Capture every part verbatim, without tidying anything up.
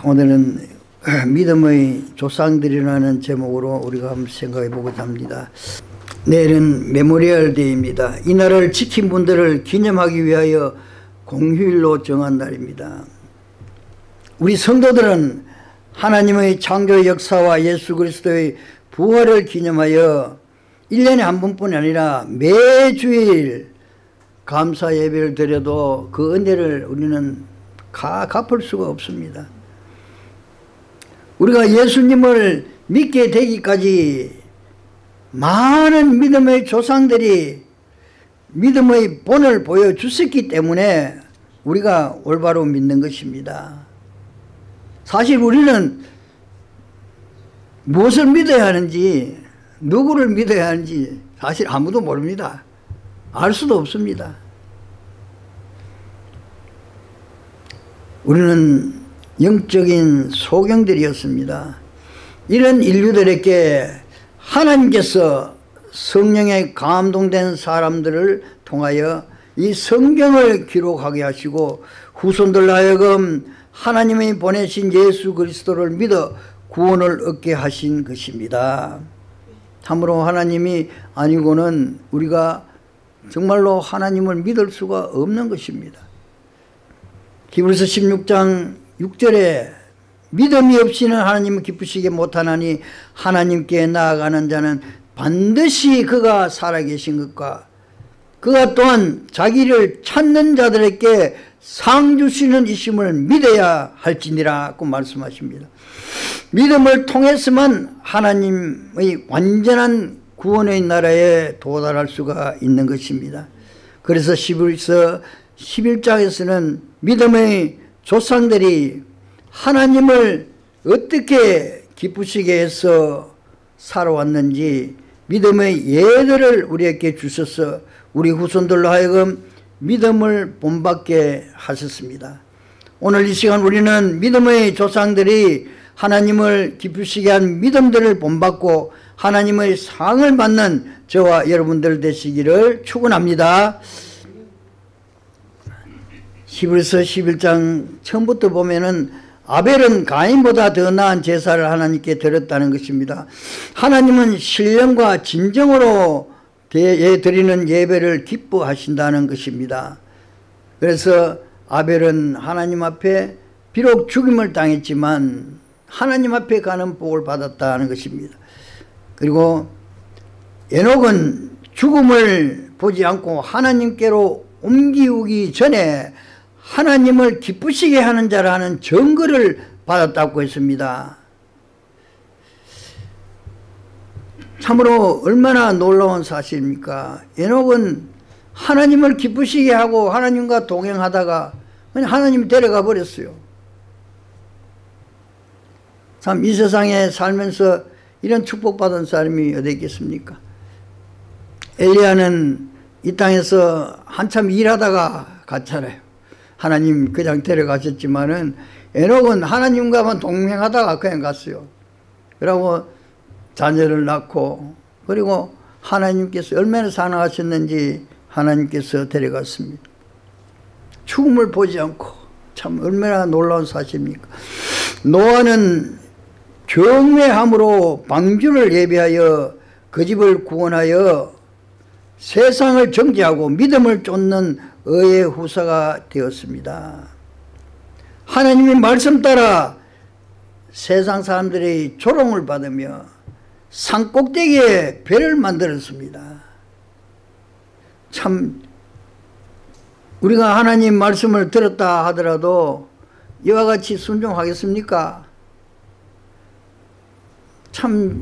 오늘은 믿음의 조상들이라는 제목으로 우리가 한번 생각해 보고자 합니다. 내일은 메모리얼 데이입니다. 이 날을 지킨 분들을 기념하기 위하여 공휴일로 정한 날입니다. 우리 성도들은 하나님의 창조의 역사와 예수 그리스도의 부활을 기념하여 일 년에 한 번뿐이 아니라 매주일 감사 예배를 드려도 그 은혜를 우리는 가, 갚을 수가 없습니다. 우리가 예수님을 믿게 되기까지 많은 믿음의 조상들이 믿음의 본을 보여주셨기 때문에 우리가 올바로 믿는 것입니다. 사실 우리는 무엇을 믿어야 하는지, 누구를 믿어야 하는지 사실 아무도 모릅니다. 알 수도 없습니다. 우리는 영적인 소경들이었습니다. 이런 인류들에게 하나님께서 성령에 감동된 사람들을 통하여 이 성경을 기록하게 하시고 후손들 하여금 하나님이 보내신 예수 그리스도를 믿어 구원을 얻게 하신 것입니다. 참으로 하나님이 아니고는 우리가 정말로 하나님을 믿을 수가 없는 것입니다. 히브리서 십육 장 육 절에 믿음이 없이는 하나님을 기쁘시게 못하나니 하나님께 나아가는 자는 반드시 그가 살아계신 것과 그가 또한 자기를 찾는 자들에게 상 주시는 이심을 믿어야 할지니라고 말씀하십니다. 믿음을 통해서만 하나님의 완전한 구원의 나라에 도달할 수가 있는 것입니다. 그래서 히브리서 십일 장에서는 믿음의 조상들이 하나님을 어떻게 기쁘시게 해서 살아왔는지 믿음의 예들을 우리에게 주셔서 우리 후손들로 하여금 믿음을 본받게 하셨습니다. 오늘 이 시간 우리는 믿음의 조상들이 하나님을 기쁘시게 한 믿음들을 본받고 하나님의 상을 받는 저와 여러분들 되시기를 축원합니다. 히브리서 십일 장 처음부터 보면은 아벨은 가인보다 더 나은 제사를 하나님께 드렸다는 것입니다. 하나님은 신령과 진정으로 드리는 예배를 기뻐하신다는 것입니다. 그래서 아벨은 하나님 앞에 비록 죽임을 당했지만 하나님 앞에 가는 복을 받았다는 것입니다. 그리고 에녹은 죽음을 보지 않고 하나님께로 옮기기 전에 하나님을 기쁘시게 하는 자라는 증거를 받았다고 했습니다. 참으로 얼마나 놀라운 사실입니까? 에녹은 하나님을 기쁘시게 하고 하나님과 동행하다가 그냥 하나님이 데려가 버렸어요. 참 이 세상에 살면서 이런 축복받은 사람이 어디 있겠습니까? 엘리야는 이 땅에서 한참 일하다가 갔잖아요. 하나님 그냥 데려가셨지만은 에녹은 하나님과만 동행하다가 그냥 갔어요. 그리고 자녀를 낳고 그리고 하나님께서 얼마나 사랑하셨는지 하나님께서 데려갔습니다. 죽음을 보지 않고 참 얼마나 놀라운 사실입니까? 노아는 경외함으로 방주를 예비하여 그 집을 구원하여 세상을 정죄하고 믿음을 쫓는 의의 후사가 되었습니다. 하나님의 말씀 따라 세상 사람들이 조롱을 받으며 산꼭대기에 배를 만들었습니다. 참 우리가 하나님 말씀을 들었다 하더라도 이와 같이 순종하겠습니까? 참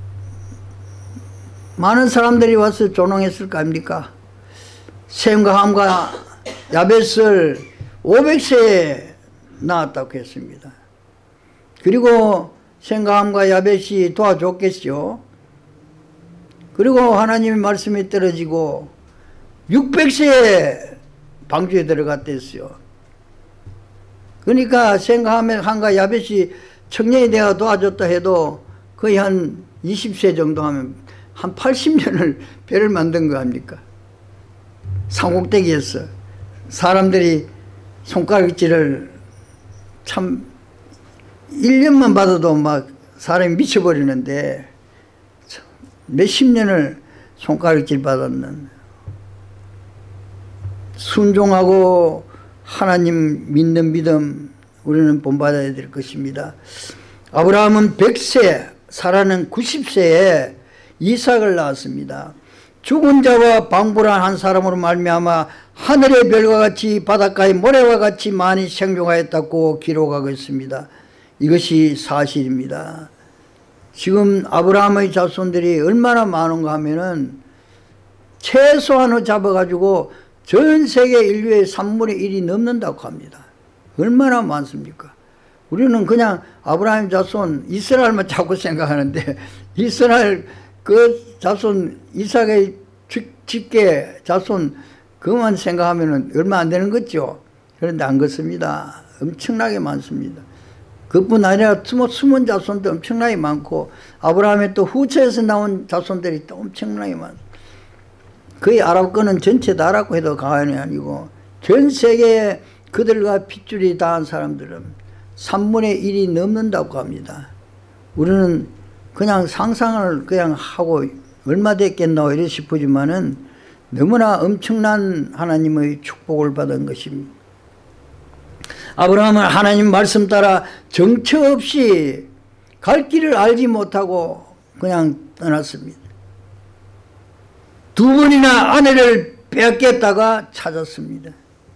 많은 사람들이 와서 조롱했을 거 아닙니까? 셈과 함과 야벳을 오백 세에 낳았다고 했습니다. 그리고 셈과 함과 야벳이 도와줬겠죠. 그리고 하나님의 말씀이 떨어지고 육백 세에 방주에 들어갔댔어요. 그러니까 셈과 함과 야벳이 청년이 되어 도와줬다 해도 거의 한 이십 세 정도 하면 한 팔십 년을 배를 만든 거 아닙니까? 산꼭대기에서 사람들이 손가락질을 참 일 년만 받아도 막 사람이 미쳐버리는데 몇십 년을 손가락질 받았는, 순종하고 하나님 믿는 믿음 우리는 본받아야 될 것입니다. 아브라함은 백 세, 사라는 구십 세에 이삭을 낳았습니다. 죽은 자와 방불한 한 사람으로 말미암아 하늘의 별과 같이 바닷가의 모래와 같이 많이 생존하였다고 기록하고 있습니다. 이것이 사실입니다. 지금 아브라함의 자손들이 얼마나 많은가 하면은 최소한으로 잡아가지고 전 세계 인류의 삼분의 일이 넘는다고 합니다. 얼마나 많습니까? 우리는 그냥 아브라함 자손 이스라엘만 자꾸 생각하는데, 이스라엘 그 자손 이삭의 직계 자손 그것만 생각하면 얼마 안 되는 거죠. 그런데 안 그렇습니다. 엄청나게 많습니다. 그뿐 아니라 숨은 자손도 엄청나게 많고, 아브라함의 또 후처에서 나온 자손들이 또 엄청나게 많습니다. 거의 아랍권은 전체 나라고 해도 과언이 아니고, 전 세계에 그들과 핏줄이 닿은 사람들은 삼분의 일이 넘는다고 합니다. 우리는 그냥 상상을 그냥 하고 얼마 됐겠나 이래 싶으지만은 너무나 엄청난 하나님의 축복을 받은 것입니다. 아브라함은 하나님 말씀 따라 정처 없이 갈 길을 알지 못하고 그냥 떠났습니다. 두 번이나 아내를 빼앗겼다가 찾았습니다.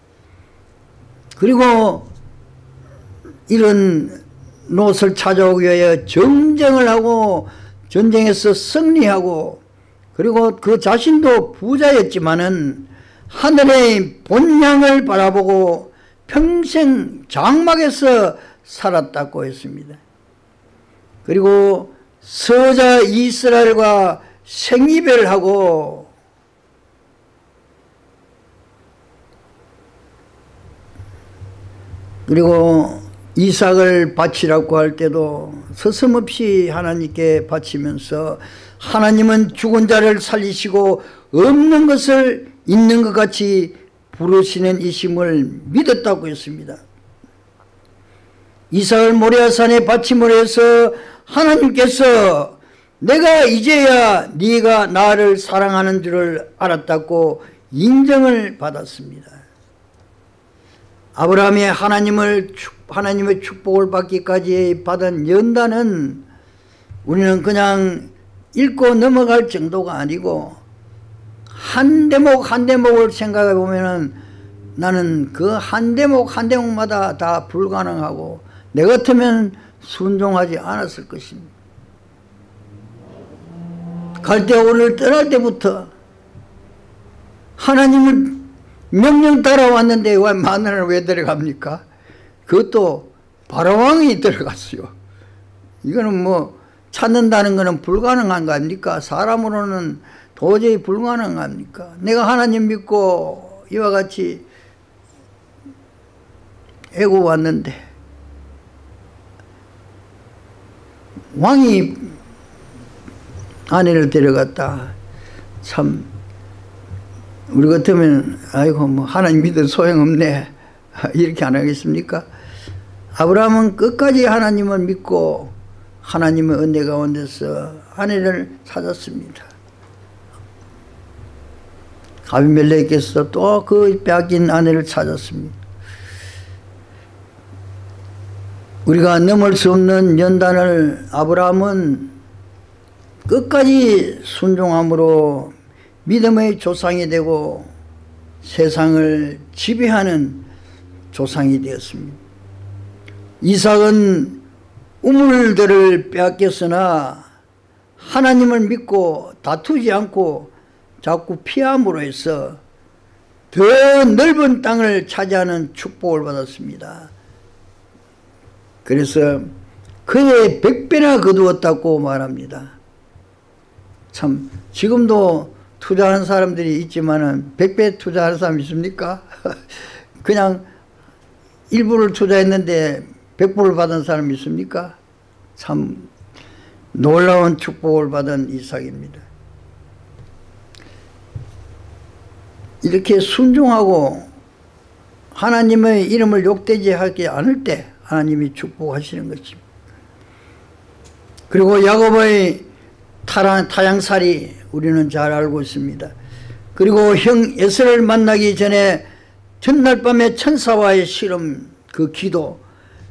그리고 이런 롯을 찾아오기 위하여 정쟁을 하고 전쟁에서 승리하고, 그리고 그 자신도 부자였지만은 하늘의 본향을 바라보고 평생 장막에서 살았다고 했습니다. 그리고 서자 이스라엘과 생이별하고 그리고 이삭을 바치라고 할 때도 서슴없이 하나님께 바치면서 하나님은 죽은 자를 살리시고 없는 것을 있는 것 같이 부르시는 이심을 믿었다고 했습니다. 이삭을 모리아산에 바침으로 해서 하나님께서 내가 이제야 네가 나를 사랑하는 줄을 알았다고 인정을 받았습니다. 아브라함이 하나님을 하나님의 축복을 받기까지 받은 연단은 우리는 그냥 읽고 넘어갈 정도가 아니고, 한 대목 한 대목을 생각해 보면은 나는 그 한 대목 한 대목마다 다 불가능하고 내 같으면 순종하지 않았을 것입니다. 갈대아우를 떠날 때부터 하나님을 명령 따라왔는데 왜 마누라를 왜 데려갑니까? 그것도 바로왕이 들어갔어요. 이거는 뭐 찾는다는 것은 불가능한 거 아닙니까? 사람으로는 도저히 불가능합니까? 내가 하나님 믿고 이와 같이 애고 왔는데 왕이 아내를 데려갔다. 참 우리 같으면 아이고 뭐 하나님 믿어도 소용없네 이렇게 안 하겠습니까? 아브라함은 끝까지 하나님을 믿고 하나님의 은혜 가운데서 아내를 찾았습니다. 아비멜렉께서 또 그 빼앗긴 아내를 찾았습니다. 우리가 넘을 수 없는 연단을 아브라함은 끝까지 순종함으로 믿음의 조상이 되고 세상을 지배하는 조상이 되었습니다. 이삭은 우물들을 빼앗겼으나 하나님을 믿고 다투지 않고 자꾸 피함으로 해서 더 넓은 땅을 차지하는 축복을 받았습니다. 그래서 그의 백 배나 거두었다고 말합니다. 참 지금도 투자하는 사람들이 있지만은 백 배 투자하는 사람 있습니까? 그냥 일부를 투자했는데 백 불을 받은 사람 있습니까? 참 놀라운 축복을 받은 이삭입니다. 이렇게 순종하고 하나님의 이름을 욕되지 하지 않을 때 하나님이 축복하시는 것입니다. 그리고 야곱의 타양살이 우리는 잘 알고 있습니다. 그리고 형 에서를 만나기 전에 전날 밤에 천사와의 씨름, 그 기도,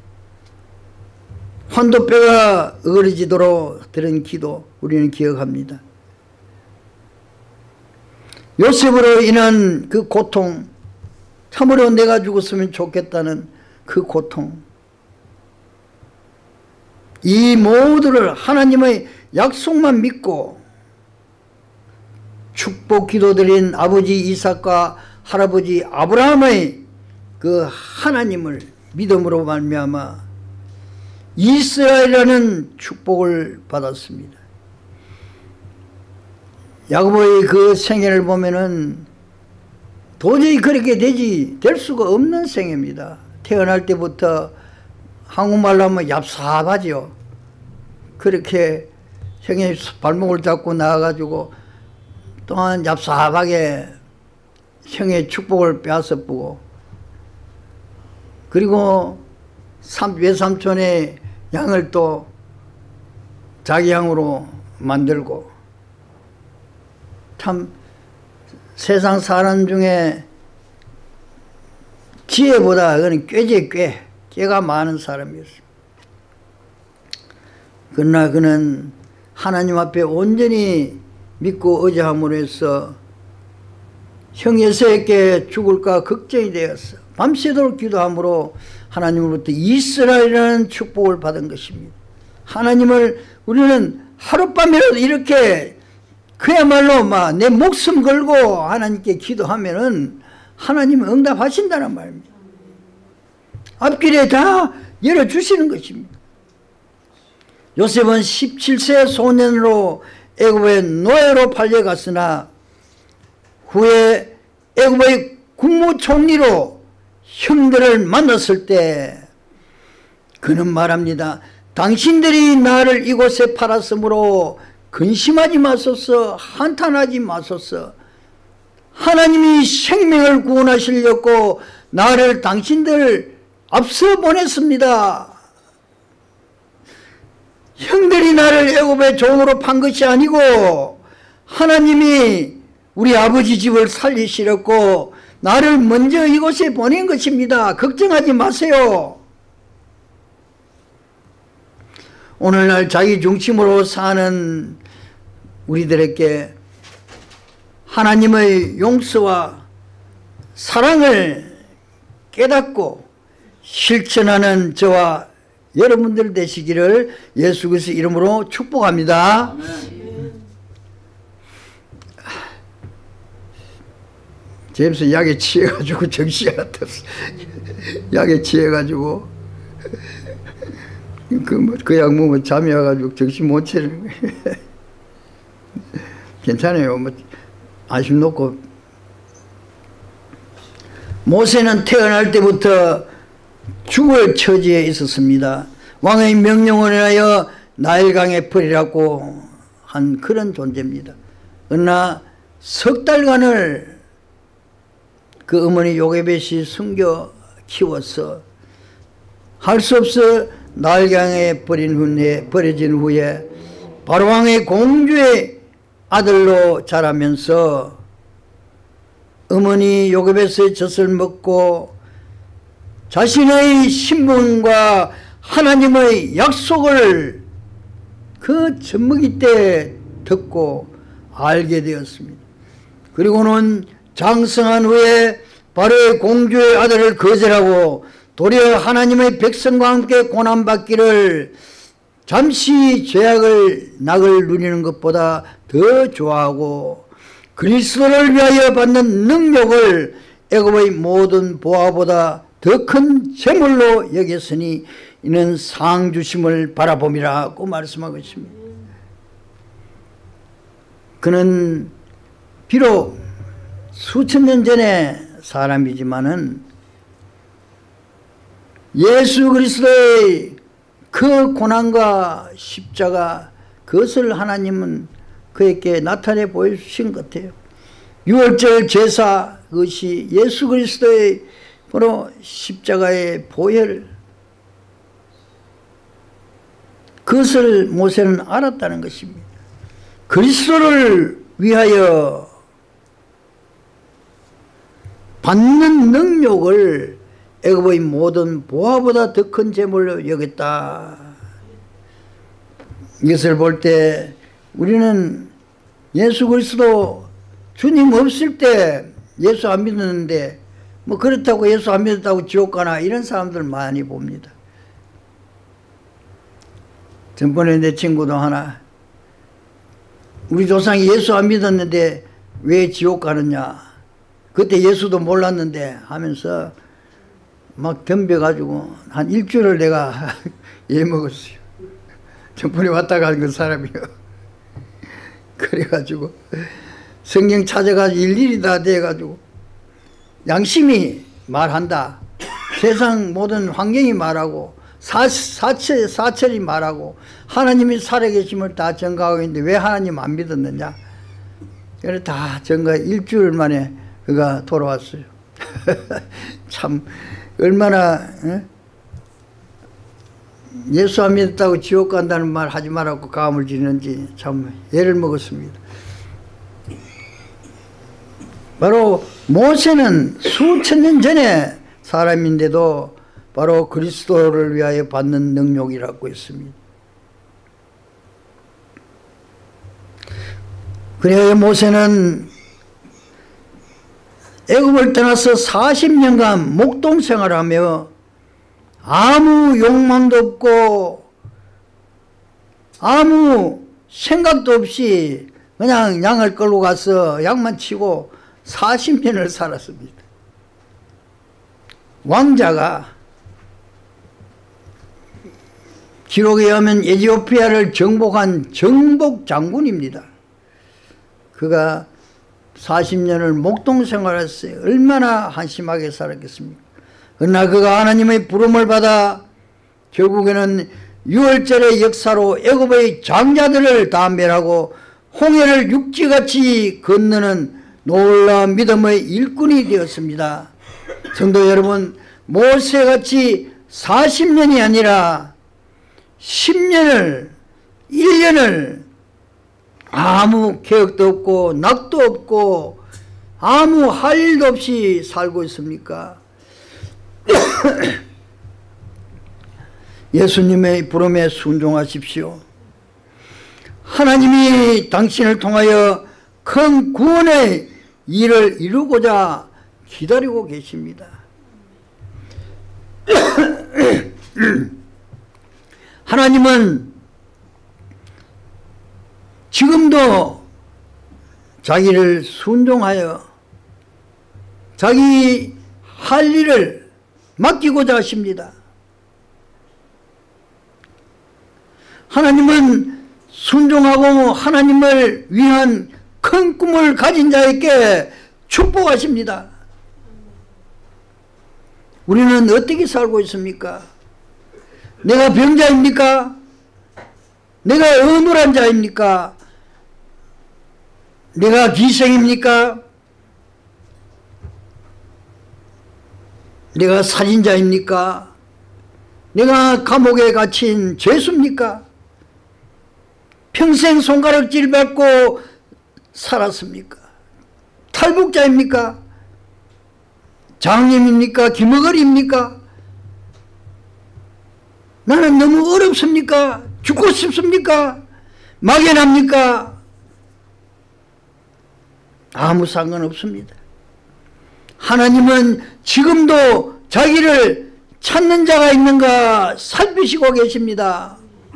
환도뼈가 어그러지도록 들은 기도 우리는 기억합니다. 요셉으로 인한 그 고통, 참으로 내가 죽었으면 좋겠다는 그 고통, 이 모두를 하나님의 약속만 믿고 축복 기도드린 아버지 이삭과 할아버지 아브라함의 그 하나님을 믿음으로 말미암아 이스라엘이라는 축복을 받았습니다. 야곱의 그 생애를 보면은 도저히 그렇게 되지 될 수가 없는 생애입니다. 태어날 때부터 한국말로 하면 얍삽하죠. 그렇게 생애 발목을 잡고 나와가지고 또한 얍삽하게 형의 축복을 빼앗아보고, 그리고 삼, 외삼촌의 양을 또 자기 양으로 만들고, 참 세상 사람 중에 지혜보다 그는 꾀지 꾀, 꾀가 많은 사람이었습니다. 그러나 그는 하나님 앞에 온전히 믿고 의지함으로 해서 형 에서에게 죽을까 걱정이 되었어. 밤새도록 기도함으로 하나님으로부터 이스라엘이라는 축복을 받은 것입니다. 하나님을 우리는 하룻밤이라도 이렇게 그야말로 막 내 목숨 걸고 하나님께 기도하면은 하나님은 응답하신다는 말입니다. 앞길에 다 열어주시는 것입니다. 요셉은 십칠 세 소년으로 애굽의 노예로 팔려갔으나 후에 애굽의 국무총리로 형들을 만났을 때 그는 말합니다. 당신들이 나를 이곳에 팔았으므로 근심하지 마소서, 한탄하지 마소서. 하나님이 생명을 구원하시려고 나를 당신들 앞서 보냈습니다. 형들이 나를 애굽의 종으로 판 것이 아니고 하나님이 우리 아버지 집을 살리시려고 나를 먼저 이곳에 보낸 것입니다. 걱정하지 마세요. 오늘날 자기 중심으로 사는 우리들에게 하나님의 용서와 사랑을 깨닫고 실천하는 저와 여러분들 되시기를 예수 그리스도 이름으로 축복합니다. 제임스 약에 취해가지고 정신이 안 떴어. 약에 취해가지고 그 약 먹으면 잠이 와가지고 정신 못 차리는 거예요. 괜찮아요. 뭐 안심 놓고. 모세는 태어날 때부터 죽을 처지에 있었습니다. 왕의 명령을 하여 나일강에 버리라고 한 그런 존재입니다. 그러나 석 달간을 그 어머니 요게벳이 숨겨 키워서 할 수 없어 나일강에 버린 후에, 버려진 후에 바로왕의 공주의 아들로 자라면서 어머니 요게벳의 젖을 먹고 자신의 신분과 하나님의 약속을 그 젖먹이 때 듣고 알게 되었습니다. 그리고는 장성한 후에 바로의 공주의 아들을 거절하고 도리어 하나님의 백성과 함께 고난받기를 잠시 죄악을 낙을 누리는 것보다 더 좋아하고 그리스도를 위하여 받는 능력을 애굽의 모든 보화보다 더 큰 재물로 여겼으니 이는 상 주심을 바라봄이라고 말씀하고 있습니다. 그는 비록 수천 년 전의 사람이지만은 예수 그리스도의 그 고난과 십자가, 그것을 하나님은 그에게 나타내 보여주신 것 같아요. 유월절 제사, 그것이 예수 그리스도의 바로 십자가의 보혈, 그것을 모세는 알았다는 것입니다. 그리스도를 위하여 받는 능력을 애굽의 모든 보화보다 더 큰 재물로 여겼다. 이것을 볼 때 우리는 예수 그리스도 주님 없을 때 예수 안 믿었는데 뭐 그렇다고 예수 안 믿었다고 지옥 가나 이런 사람들 많이 봅니다. 전번에 내 친구도 하나 우리 조상이 예수 안 믿었는데 왜 지옥 가느냐, 그때 예수도 몰랐는데 하면서 막 덤벼가지고 한 일주일을 내가 예 먹었어요. 전번에 왔다 간 그 사람이요. 그래가지고 성경 찾아가지고 일일이 다 돼가지고 양심이 말한다, 세상 모든 환경이 말하고 사, 사체, 사철이 말하고 하나님이 살아계심을 다 증거하고 있는데 왜 하나님 안 믿었느냐. 그래서 다 증거 일주일 만에 그가 돌아왔어요. 참 얼마나 에? 예수 안 믿었다고 지옥 간다는 말 하지 말라고 감을 지는지 참 예를 먹었습니다. 바로 모세는 수천 년 전에 사람인데도 바로 그리스도를 위하여 받는 능력이라고 했습니다. 그래야 모세는 애굽을 떠나서 사십 년간 목동 생활하며 아무 욕망도 없고 아무 생각도 없이 그냥 양을 끌고 가서 양만 치고 사십 년을 살았습니다. 왕자가 기록에 의하면 에티오피아를 정복한 정복 장군입니다. 그가 사십 년을 목동 생활했어요. 얼마나 한심하게 살았겠습니까? 그러나 그가 하나님의 부름을 받아 결국에는 유월절의 역사로 애굽의 장자들을 다 멸하고 홍해를 육지같이 건너는 놀라운 믿음의 일꾼이 되었습니다. 성도 여러분, 모세같이 사십 년이 아니라 십 년을 일 년을 아무 계획도 없고 낙도 없고 아무 할 일도 없이 살고 있습니까? 예수님의 부름에 순종하십시오. 하나님이 당신을 통하여 큰 구원의 일을 이루고자 기다리고 계십니다. 하나님은 지금도 자기를 순종하여 자기 할 일을 맡기고자 하십니다. 하나님은 순종하고 하나님을 위한 큰 꿈을 가진 자에게 축복하십니다. 우리는 어떻게 살고 있습니까? 내가 병자입니까? 내가 어눌한 자입니까? 내가 기생입니까? 내가 살인자입니까? 내가 감옥에 갇힌 죄수입니까? 평생 손가락질 받고 살았습니까? 탈북자입니까? 장님입니까? 기머거리입니까? 나는 너무 어렵습니까? 죽고 싶습니까? 막연합니까? 아무 상관없습니다. 하나님은 지금도 자기를 찾는 자가 있는가 살피시고 계십니다.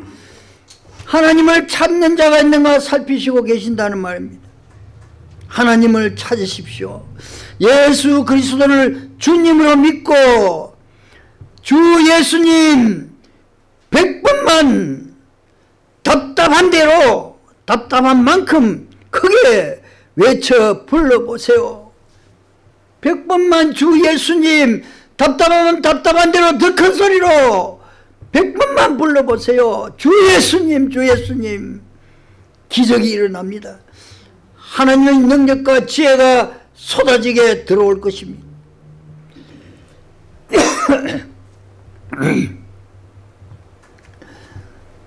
하나님을 찾는 자가 있는가 살피시고 계신다는 말입니다. 하나님을 찾으십시오. 예수 그리스도를 주님으로 믿고 주 예수님 백 번만 답답한 대로 답답한 만큼 크게 외쳐 불러보세요. 백 번만 주 예수님 답답하면 답답한 대로 더 큰 소리로 백 번만 불러보세요. 주 예수님 주 예수님. 기적이 일어납니다. 하나님의 능력과 지혜가 쏟아지게 들어올 것입니다.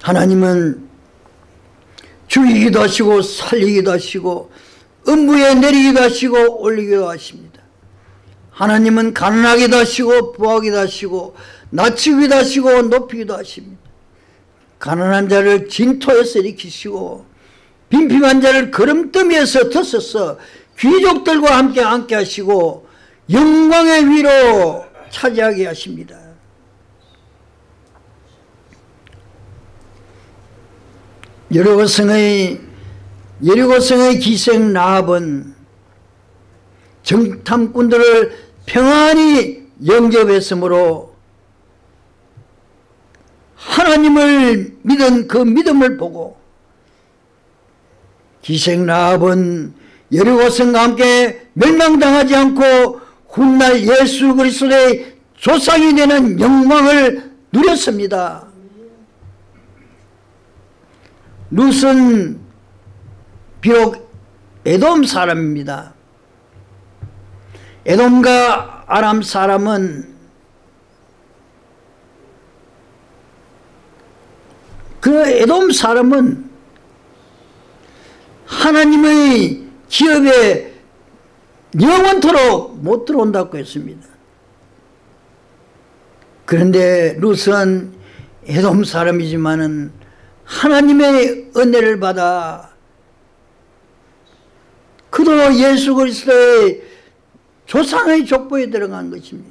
하나님은 죽이기도 하시고 살리기도 하시고 음부에 내리기도 하시고 올리기도 하십니다. 하나님은 가난하기도 하시고 부하기도 하시고 낮추기도 하시고 높이기도 하십니다. 가난한 자를 진토에서 일으키시고 빈핍한 자를 거름더미에서 드셔서 귀족들과 함께 앉게 하시고 영광의 위로 차지하게 하십니다. 여리고성의 여리고성의 기생 라합은 정탐꾼들을 평안히 영접했으므로 하나님을 믿은 그 믿음을 보고 기생 라합은 여리고성과 함께 멸망당하지 않고 훗날 예수 그리스도의 조상이 되는 영광을 누렸습니다. 룻은 비록 에돔 사람입니다. 에돔과 아람 사람은 그 에돔 사람은 하나님의 기업에 영원토록 못 들어온다고 했습니다. 그런데 룻은 에돔 사람이지만은 하나님의 은혜를 받아 그도 예수 그리스도의 조상의 족보에 들어간 것입니다.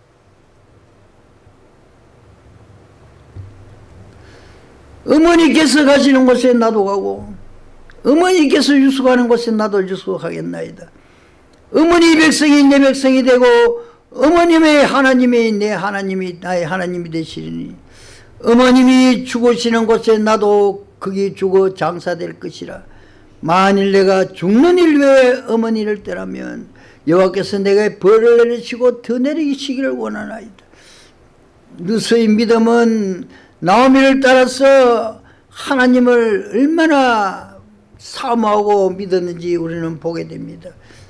어머니께서 가시는 곳에 나도 가고 어머니께서 유숙하는 곳에 나도 유숙하겠나이다. 어머니 백성이 내 백성이 되고 어머님의 하나님이 내 하나님이 나의 하나님이 되시리니 어머님이 죽으시는 곳에 나도 거기 죽어 장사될 것이라. 만일 내가 죽는 일 외에 어머니를 떠나면 여호와께서 내게 벌을 내리시고 더 내리시기를 원하나이다. 룻의 믿음은 나오미를 따라서 하나님을 얼마나 사모하고 믿었는지 우리는 보게 됩니다.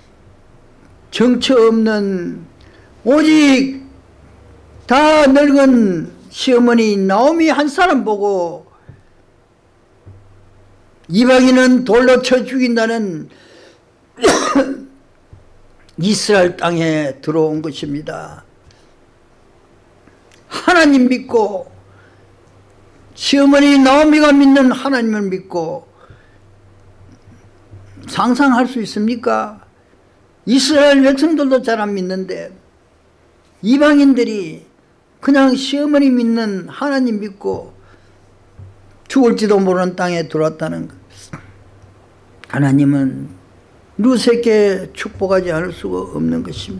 정처 없는 오직 다 늙은 시어머니 나오미 한 사람 보고 이방인은 돌로 쳐 죽인다는 이스라엘 땅에 들어온 것입니다. 하나님 믿고 시어머니 나오미가 믿는 하나님을 믿고 상상할 수 있습니까? 이스라엘 백성들도 잘 안 믿는데 이방인들이 그냥 시어머니 믿는 하나님 믿고 죽을지도 모르는 땅에 들어왔다는 것. 하나님은 룻에게 축복하지 않을 수가 없는 것입니다.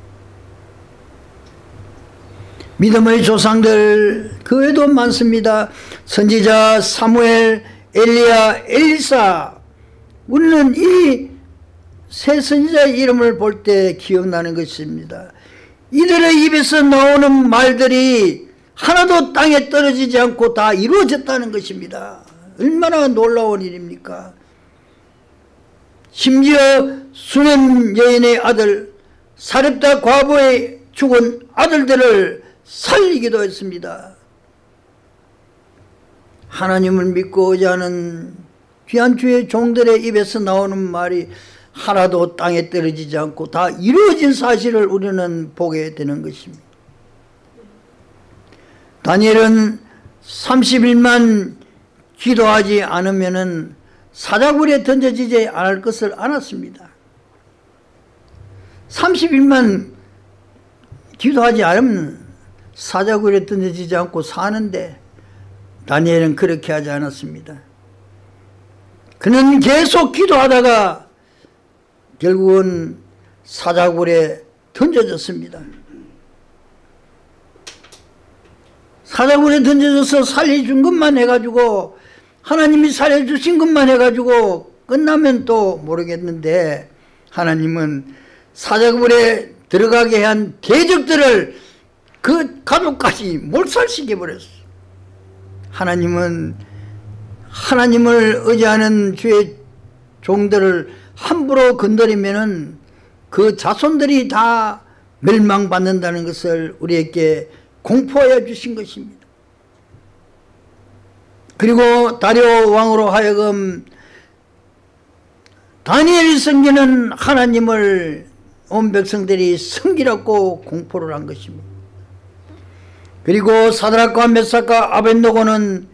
믿음의 조상들 그 외에도 많습니다. 선지자 사무엘, 엘리야, 엘리사. 우리는 이 세 선지자의 이름을 볼 때 기억나는 것입니다. 이들의 입에서 나오는 말들이 하나도 땅에 떨어지지 않고 다 이루어졌다는 것입니다. 얼마나 놀라운 일입니까? 심지어 수넴 여인의 아들 사렙다 과부의 죽은 아들들을 살리기도 했습니다. 하나님을 믿고 의지하는 귀한 주의 종들의 입에서 나오는 말이 하나도 땅에 떨어지지 않고 다 이루어진 사실을 우리는 보게 되는 것입니다. 다니엘은 삼십 일만 기도하지 않으면은 사자굴에 던져지지 않을 것을 알았습니다. 삼십 일만 기도하지 않으면 사자굴에 던져지지 않고 사는데 다니엘은 그렇게 하지 않았습니다. 그는 계속 기도하다가 결국은 사자굴에 던져졌습니다. 사자굴에 던져져서 살려준 것만 해가지고 하나님이 살려주신 것만 해가지고 끝나면 또 모르겠는데 하나님은 사자굴에 들어가게 한 대적들을 그 가족까지 몰살시켜버렸어요. 하나님은 하나님을 의지하는 주의 종들을 함부로 건드리면은 그 자손들이 다 멸망받는다는 것을 우리에게 공포하여 주신 것입니다. 그리고 다리오 왕으로 하여금 다니엘이 섬기는 하나님을 온 백성들이 섬기라고 공포를 한 것입니다. 그리고 사드락과 메삭과 아벳느고는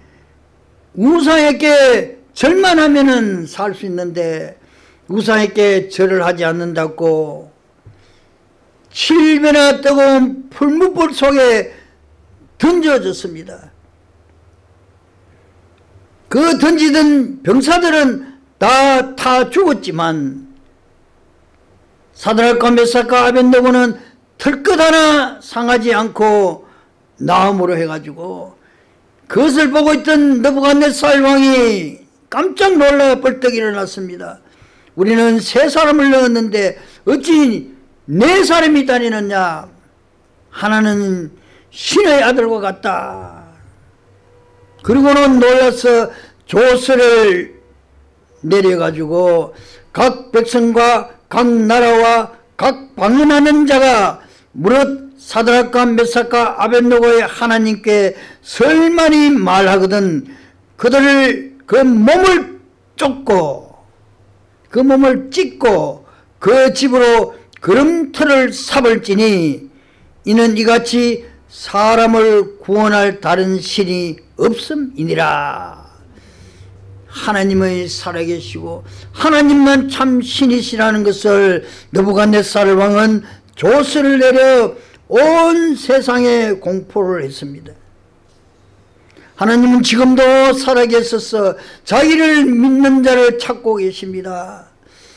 우상에게 절만 하면은 살 수 있는데 우상에게 절을 하지 않는다고 칠배나 뜨거운 풀무불 속에 던져졌습니다. 그 던지던 병사들은 다 타 죽었지만 사드락과 메삭과 아벳느고는 털끝 하나 상하지 않고 나음으로 해가지고 그것을 보고 있던 느부갓네살 왕이 깜짝 놀라 벌떡 일어났습니다. 우리는 세 사람을 넣었는데 어찌 네 사람이 다니느냐. 하나는 신의 아들과 같다. 그리고는 놀라서 조서를 내려가지고 각 백성과 각 나라와 각 방문하는 자가 무릇 사드락과 메삭과 아벳느고의 하나님께 설만히 말하거든 그들을 그 몸을 쫓고 그 몸을 찢고 그 집으로 걸음터를 삼을지니 이는 이같이 사람을 구원할 다른 신이 없음이니라. 하나님의 살아계시고 하나님만 참 신이시라는 것을 느부갓네살 왕은 조서를 내려 온 세상에 공포를 했습니다. 하나님은 지금도 살아계셔서 자기를 믿는 자를 찾고 계십니다.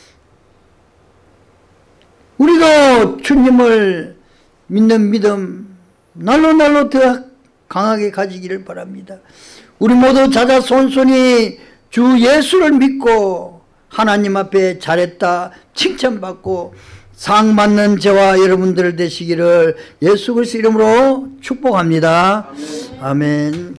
우리도 주님을 믿는 믿음 날로 날로 더 강하게 가지기를 바랍니다. 우리 모두 자자손손이 주 예수를 믿고 하나님 앞에 잘했다 칭찬받고 상 받는 저와 여러분들 되시기를 예수 그리스도 이름으로 축복합니다. 아멘. 아멘.